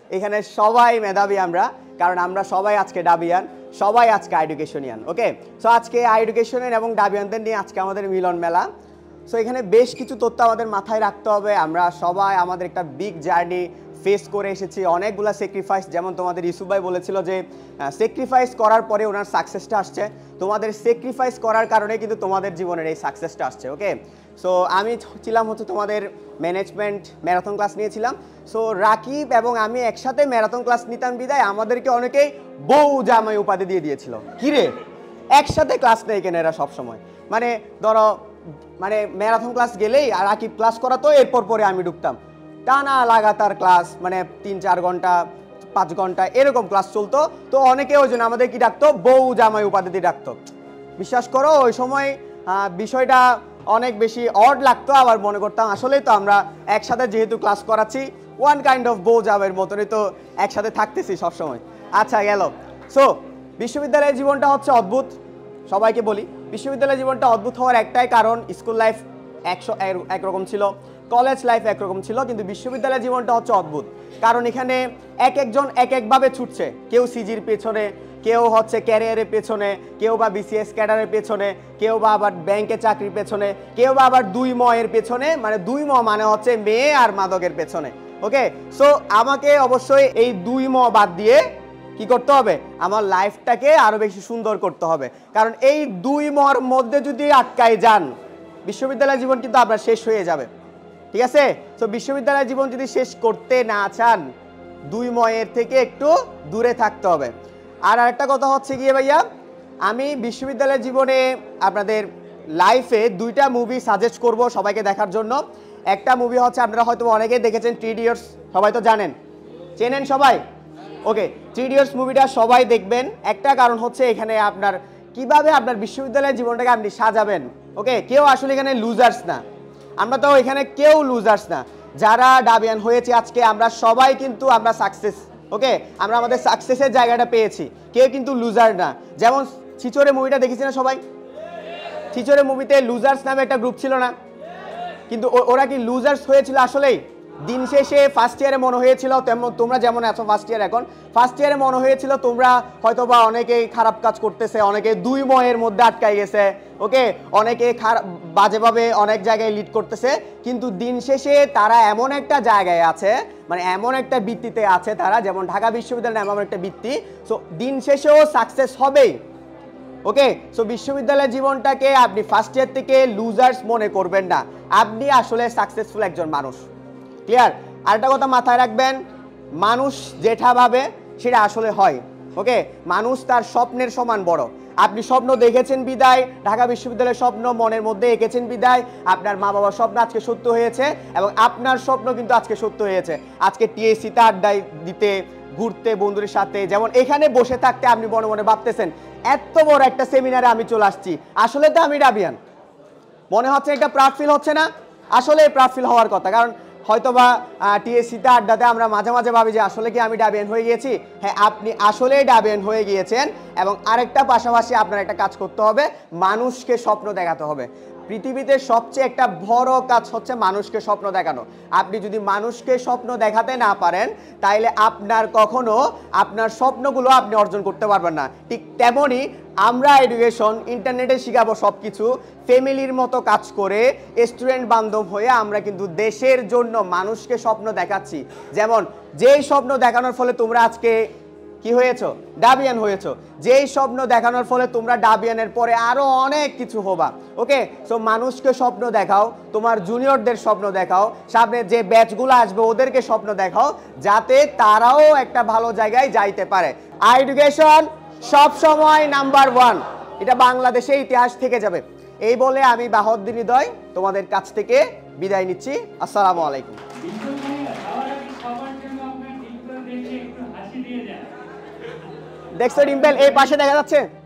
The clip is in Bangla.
এখানে সবাই মেধাবী আমরা, কারণ আমরা সবাই আজকে ডাবিয়ান, সবাই আজকে এডুকেশনিয়ান। ওকে, সো আজকে এডুকেশনিয়ান এবং ডাবিয়ানদের নিয়ে আজকে আমাদের মিলন মেলা। সো এখানে বেশ কিছু তথ্য আমাদের মাথায় রাখতে হবে। আমরা সবাই আমাদের একটা বিগ জার্নি ফেস করে এসেছি, অনেকগুলো স্যাক্রিফাইস। যেমন তোমাদের ইউসুফ ভাই বলেছিল যে স্যাক্রিফাইস করার পরে ওনার সাকসেসটা আসছে। তোমাদের স্যাক্রিফাইস করার কারণে কিন্তু তোমাদের জীবনের এই সাকসেসটা আসছে। ওকে, সো আমি ছিলাম হচ্ছে তোমাদের ম্যানেজমেন্ট ম্যারাথন ক্লাস নিয়েছিলাম। সো রাকিব এবং আমি একসাথে ম্যারাথন ক্লাস নিতাম বিদায় আমাদেরকে অনেকেই বউ জামাই উপাধি দিয়ে দিয়েছিল। কিরে একসাথে ক্লাস নেই কেন এরা সবসময়? মানে ধরো মানে ম্যারাথন ক্লাস গেলেই আর রাকিব ক্লাস করাতো, এরপর পরে আমি ঢুকতাম। টানা লাগাতার ক্লাস, মানে 3-4 ঘন্টা 5 ঘন্টা এরকম ক্লাস চলতো। তো অনেকে ওই জন্য আমাদের কি ডাকতো, বউ জামাই উপাধি দিয়ে ডাকতো। বিশ্বাস করো ওই সময় বিষয়টা অনেক বেশি অড লাগতো, আবার মনে করতাম আসলেই তো আমরা একসাথে যেহেতু ক্লাস করাচ্ছি ওয়ান কাইন্ড অফ বউ জামাইয়ের মতনই তো একসাথে থাকতেছি সবসময়। আচ্ছা গেল। সো বিশ্ববিদ্যালয়ের জীবনটা হচ্ছে অদ্ভুত। সবাইকে বলি বিশ্ববিদ্যালয়ের জীবনটা অদ্ভুত হওয়ার একটাই কারণ, স্কুল লাইফ একরকম ছিল, কলেজ লাইফ একরকম ছিল, কিন্তু বিশ্ববিদ্যালয়ের জীবনটা হচ্ছে অদ্ভুত। কারণ এখানে এক একজন এক একভাবে ছুটছে। কেউ সিজির পেছনে, কেউ হচ্ছে ক্যারিয়ারের পেছনে, কেউ বা বিসিএস ক্যাডারের পেছনে, কেউ বা আবার ব্যাংকে চাকরির পেছনে, কেউ বা আবার 2 ময়ের পেছনে। মানে 2 ম মানে হচ্ছে মেয়ে আর মাদকের পেছনে। ওকে, সো আমাকে অবশ্যই এই 2 ম বাদ দিয়ে কি করতে হবে, আমার লাইফটাকে আরো বেশি সুন্দর করতে হবে। কারণ এই 2 মর মধ্যে যদি আটকায় যান, বিশ্ববিদ্যালয় জীবন কিন্তু আপনার শেষ হয়ে যাবে। ঠিক আছে, তো বিশ্ববিদ্যালয় জীবন যদি শেষ করতে না চান 2 ময়ের থেকে একটু দূরে থাকতে হবে। আর আরেকটা কথা হচ্ছে গিয়ে ভাইয়া, আমি বিশ্ববিদ্যালয় জীবনে আপনাদের লাইফে 2টা মুভি সাজেস্ট করব সবাইকে দেখার জন্য। একটা মুভি হচ্ছে আপনারা হয়তো অনেকেই দেখেছেন, 3 ইডিয়টস, সবাই তো জানেন, চেনেন সবাই। ওকে, 3 ইডিয়টস মুভিটা সবাই দেখবেন। একটা কারণ হচ্ছে এখানে আপনার কিভাবে আপনার বিশ্ববিদ্যালয়ের জীবনটাকে আপনি সাজাবেন। ওকে, কেউ আসলে এখানে লুজার্স না, আমরা তো এখানে কেউ লুজার্স না। যারা ডাবিয়ান হয়েছে আজকে আমরা সবাই কিন্তু আমরা সাকসেস। ওকে, আমরা আমাদের সাকসেসের জায়গাটা পেয়েছি, কেউ কিন্তু লুজার না। যেমন ছিচরে মুভিটা দেখেছি না সবাই? ছিচরে মুভিতে লুজার্স নামে একটা গ্রুপ ছিল না? কিন্তু ওরা কি লুজার্স হয়েছিল আসলেই? দিন শেষে ফার্স্ট ইয়ারে মনে হয়েছিল, তেমন তোমরা যেমন আছো ফার্স্ট ইয়ার, এখন ফার্স্ট ইয়ারে মনে হয়েছিল তোমরা হয়তো বা অনেকেই খারাপ কাজ করতেছে, অনেকে 2 ময়ের মধ্যে আটকাই গেছে। ওকে, অনেকে বাজেভাবে অনেক জায়গায় লিড করতেছে, কিন্তু দিন শেষে তারা এমন একটা জায়গায় আছে, মানে এমন একটা বৃত্তিতে আছে তারা, যেমন ঢাকা বিশ্ববিদ্যালয় এমন একটা বৃত্তি। সো দিন শেষেও সাকসেস হবেই। ওকে, সো বিশ্ববিদ্যালয় জীবনটাকে আপনি ফার্স্ট ইয়ার থেকে লুজার্স মনে করবেন না, আপনি আসলে সাকসেসফুল একজন মানুষ। ক্লিয়ার? আরেকটা কথা মাথায় রাখবেন, মানুষ যেটা ভাবে সেটা আসলে হয়। ওকে, মানুষ তার স্বপ্নের সমান বড়। আপনি স্বপ্ন দেখেছেন বিদায়, ঢাকা বিশ্ববিদ্যালয়ের স্বপ্ন মনের মধ্যে এঁকেছেন বিদায়, আপনার মা বাবার স্বপ্ন আজকে সত্য হয়েছে, এবং আপনার স্বপ্ন কিন্তু আজকে সত্য হয়েছে। আজকে টিএসসিতে আড্ডা দিতে, ঘুরতে বন্ধুদের সাথে, যেমন এখানে বসে থাকতে আপনি মনে মনে ভাবতেছেন এত বড় একটা সেমিনারে আমি চলে আসছি, আসলে তো আমি ডাবিয়ান। মনে হচ্ছে একটা প্রাউড ফিল হচ্ছে না? আসলে প্রাউড ফিল হওয়ার কথা। কারণ হয়তোবা টিএসসিতে আড্ডাতে আমরা মাঝে মাঝে ভাবি যে আসলে কি আমি ডাবিয়ান হয়ে গিয়েছি। হ্যাঁ, আপনি আসলেই ডাবিয়ান হয়ে গিয়েছেন। এবং আরেকটা পাশাপাশি আপনার একটা কাজ করতে হবে, মানুষকে স্বপ্ন দেখাতে হবে। পৃথিবীতে সবচেয়ে একটা বড় কাজ হচ্ছে মানুষকে স্বপ্ন দেখানো। আপনি যদি মানুষকে স্বপ্ন দেখাতে না পারেন, তাইলে আপনার কখনো আপনার স্বপ্নগুলো আপনি অর্জন করতে পারবেন না। ঠিক তেমনই আমরা এডুকেশন ইন্টারনেটে শিখাবো সব কিছু, ফ্যামিলির মতো কাজ করে স্টুডেন্ট বান্ধব হয়ে আমরা কিন্তু দেশের জন্য মানুষকে স্বপ্ন দেখাচ্ছি। যেমন যেই স্বপ্ন দেখানোর ফলে তোমরা আজকে কি হয়েছো, ডাবিয়ান হয়েছো, যেই স্বপ্ন দেখানোর ফলে তোমরা ডাবিয়ানের পরে আরো অনেক কিছু হবা। ওকে, সো মানুষকে স্বপ্ন দেখাও, তোমার জুনিয়রদের স্বপ্ন দেখাও, সামনে যে ব্যাচগুলো আসবে ওদেরকে স্বপ্ন দেখাও, যাতে তারাও একটা ভালো জায়গায় যাইতে পারে। এডুকেশন সব সময় নাম্বার 1, এটা বাংলাদেশের ইতিহাস থেকে যাবে। এই বলে আমি বাহদ্দিন হৃদয় তোমাদের কাছ থেকে বিদায় নিচ্ছি। আসসালামু আলাইকুম। দেখছো ডিম্পল এই পাশে দেখা যাচ্ছে?